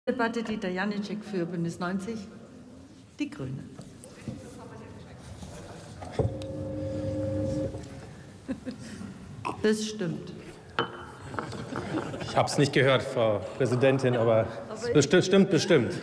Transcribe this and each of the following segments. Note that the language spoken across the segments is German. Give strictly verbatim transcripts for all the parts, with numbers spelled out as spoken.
Debatte Dieter Janicek für Bündnis neunzig, die Grünen. Das stimmt. Ich habe es nicht gehört, Frau Präsidentin, aber es bestimmt, stimmt bestimmt.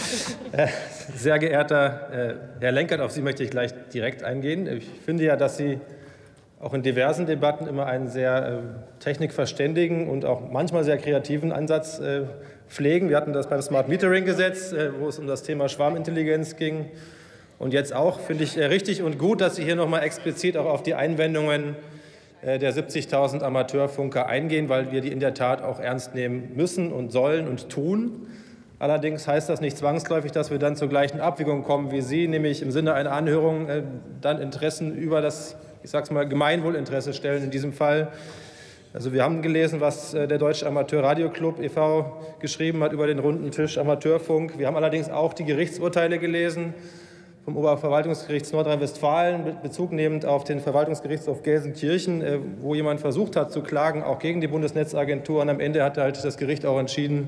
Äh, sehr geehrter äh, Herr Lenkert, auf Sie möchte ich gleich direkt eingehen. Ich finde ja, dass Sie auch in diversen Debatten immer einen sehr äh, technikverständigen und auch manchmal sehr kreativen Ansatz äh, pflegen. Wir hatten das beim Smart Metering Gesetz, äh, wo es um das Thema Schwarmintelligenz ging. Und jetzt auch finde ich äh, richtig und gut, dass Sie hier noch mal explizit auch auf die Einwendungen äh, der siebzigtausend Amateurfunker eingehen, weil wir die in der Tat auch ernst nehmen müssen und sollen und tun. Allerdings heißt das nicht zwangsläufig, dass wir dann zur gleichen Abwägung kommen wie Sie, nämlich im Sinne einer Anhörung äh, dann Interessen über das, ich sage es mal, Gemeinwohlinteresse stellen in diesem Fall. Also wir haben gelesen, was der Deutsche Amateur-Radio-Club e V geschrieben hat über den runden Tisch Amateurfunk. Wir haben allerdings auch die Gerichtsurteile gelesen vom Oberverwaltungsgericht Nordrhein-Westfalen, Bezug nehmend auf den Verwaltungsgerichtshof Gelsenkirchen, wo jemand versucht hat zu klagen, auch gegen die Bundesnetzagentur. Und am Ende hat halt das Gericht auch entschieden,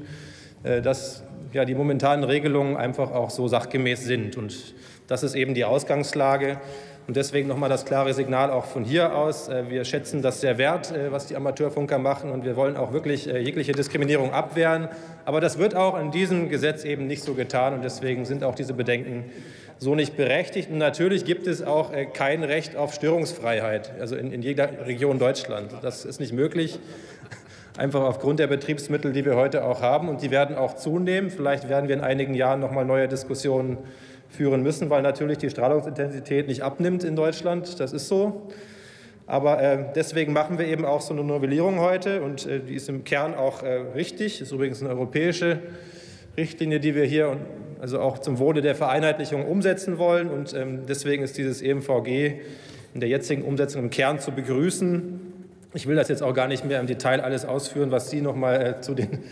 dass ja, die momentanen Regelungen einfach auch so sachgemäß sind. Und das ist eben die Ausgangslage. Und deswegen noch mal das klare Signal auch von hier aus. Wir schätzen das sehr wert, was die Amateurfunker machen, und wir wollen auch wirklich jegliche Diskriminierung abwehren. Aber das wird auch in diesem Gesetz eben nicht so getan, und deswegen sind auch diese Bedenken so nicht berechtigt. Und natürlich gibt es auch kein Recht auf Störungsfreiheit, also in, in jeder Region Deutschlands. Das ist nicht möglich, einfach aufgrund der Betriebsmittel, die wir heute auch haben, und die werden auch zunehmen. Vielleicht werden wir in einigen Jahren noch mal neue Diskussionen führen müssen, weil natürlich die Strahlungsintensität nicht abnimmt in Deutschland. Das ist so. Aber äh, deswegen machen wir eben auch so eine Novellierung heute, und äh, die ist im Kern auch äh, richtig. Das ist übrigens eine europäische Richtlinie, die wir hier also auch zum Wohle der Vereinheitlichung umsetzen wollen. Und ähm, deswegen ist dieses E M V G in der jetzigen Umsetzung im Kern zu begrüßen. Ich will das jetzt auch gar nicht mehr im Detail alles ausführen, was Sie noch mal äh, zu den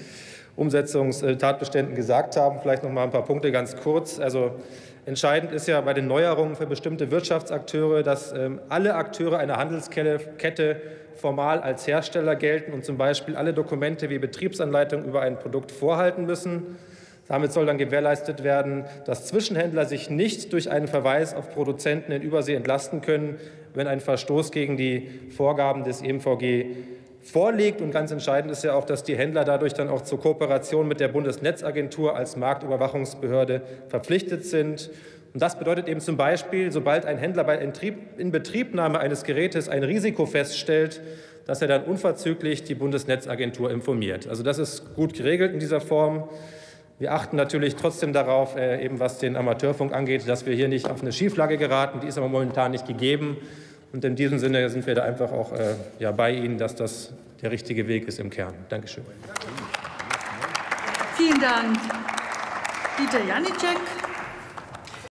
Umsetzungstatbeständen gesagt haben. Vielleicht noch mal ein paar Punkte ganz kurz. Also entscheidend ist ja bei den Neuerungen für bestimmte Wirtschaftsakteure, dass ähm, alle Akteure einer Handelskette formal als Hersteller gelten und zum Beispiel alle Dokumente wie Betriebsanleitungen über ein Produkt vorhalten müssen. Damit soll dann gewährleistet werden, dass Zwischenhändler sich nicht durch einen Verweis auf Produzenten in Übersee entlasten können, wenn ein Verstoß gegen die Vorgaben des E M V G vorliegt. Und ganz entscheidend ist ja auch, dass die Händler dadurch dann auch zur Kooperation mit der Bundesnetzagentur als Marktüberwachungsbehörde verpflichtet sind. Und das bedeutet eben zum Beispiel, sobald ein Händler bei Inbetriebnahme eines Gerätes ein Risiko feststellt, dass er dann unverzüglich die Bundesnetzagentur informiert. Also das ist gut geregelt in dieser Form. Wir achten natürlich trotzdem darauf, eben was den Amateurfunk angeht, dass wir hier nicht auf eine Schieflage geraten. Die ist aber momentan nicht gegeben. Und in diesem Sinne sind wir da einfach auch äh, ja, bei Ihnen, dass das der richtige Weg ist im Kern. Dankeschön. Vielen Dank, Dieter Janicek.